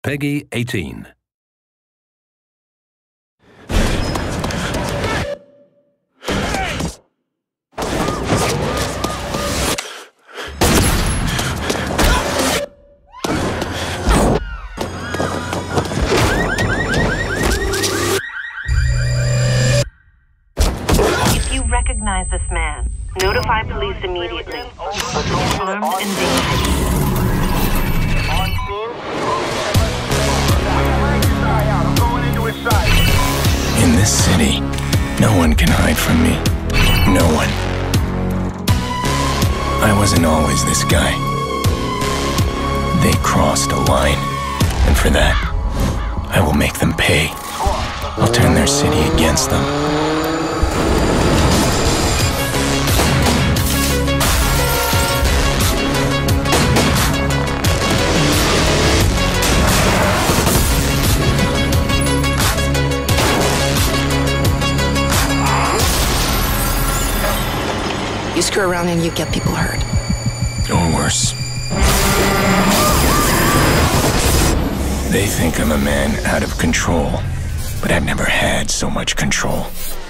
Peggy 18. If you recognize this man, notify police immediately. He's armed and dangerous. On scene. I'm going into his side. In this city, no one can hide from me. No one. I wasn't always this guy. They crossed a line, and for that, I will make them pay. I'll turn their city against them. You screw around and you get people hurt. Or worse. They think I'm a man out of control, but I've never had so much control.